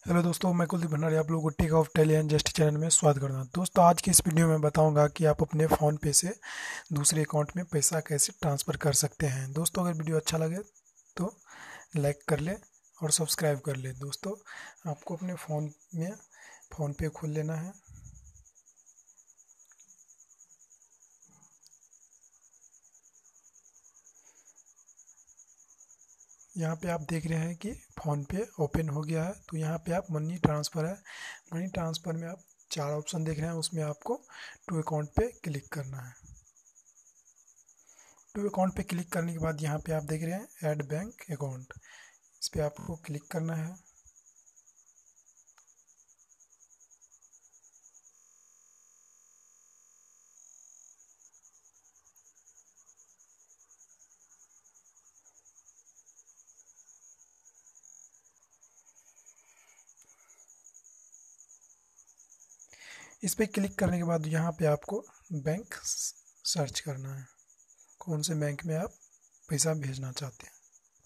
Hello दोस्तों, मैं कुलदीप भंडारी आप लोगों को take off tele and just channel में स्वागत करता हूं। दोस्तों, आज की इस वीडियो में बताऊंगा कि आप अपने फ़ोन पे से दूसरे अकाउंट में पैसा कैसे ट्रांसफ़र कर सकते हैं। दोस्तों, अगर वीडियो अच्छा लगे तो लाइक कर लें और सब्सक्राइब कर लें। दोस्तों, आपको अपने फ़ोन में फ़ोन पे खोल लेना है। यहाँ पे आप देख रहे हैं कि फ़ोन पे ओपन हो गया है। तो यहाँ पे आप मनी ट्रांसफ़र है, मनी ट्रांसफ़र में आप 4 ऑप्शन देख रहे हैं, उसमें आपको टू अकाउंट पे क्लिक करना है। टू अकाउंट पे क्लिक करने के बाद यहाँ पे आप देख रहे हैं ऐड बैंक अकाउंट, इस पर आपको क्लिक करना है। इस पर क्लिक करने के बाद यहाँ पे आपको बैंक सर्च करना है, कौन से बैंक में आप पैसा भेजना चाहते हैं।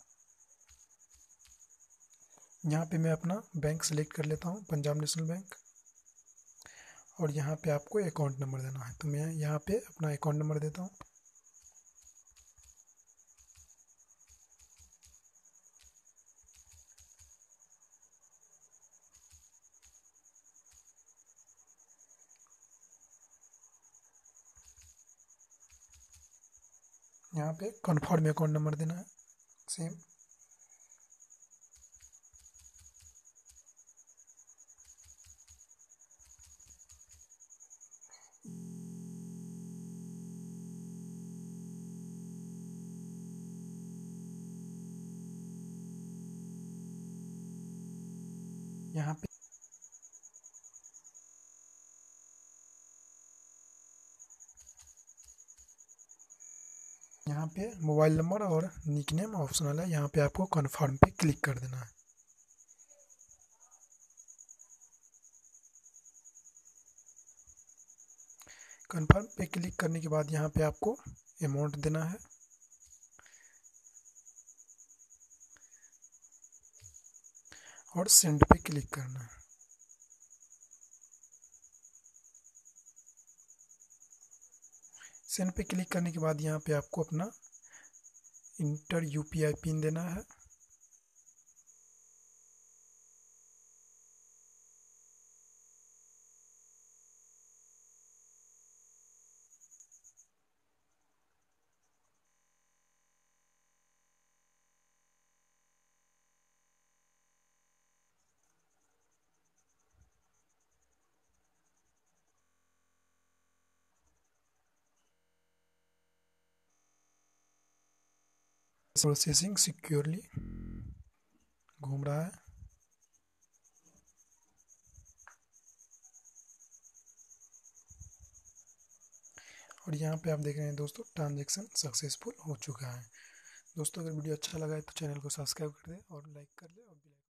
यहाँ पे मैं अपना बैंक सेलेक्ट कर लेता हूँ, पंजाब नेशनल बैंक। और यहाँ पे आपको अकाउंट नंबर देना है, तो मैं यहाँ पे अपना अकाउंट नंबर देता हूँ। यहाँ पे कन्फर्म अकाउंट नंबर देना है सेम। यहाँ पे मोबाइल नंबर और निकनेम ऑप्शनल है, यहाँ पे आपको कन्फर्म पे क्लिक कर देना है। कन्फर्म पे क्लिक करने के बाद यहाँ पे आपको अमाउंट देना है। और सेंड पे क्लिक करना है। सेंड पे क्लिक करने के बाद यहाँ पे आपको अपना इंटर यूपीआई पिन देना है। प्रोसेसिंग सिक्योरली घूम रहा है। और यहाँ पे आप देख रहे हैं दोस्तों, ट्रांजैक्शन सक्सेसफुल हो चुका है। दोस्तों, अगर वीडियो अच्छा लगा है तो चैनल को सब्सक्राइब कर दें और लाइक कर लें और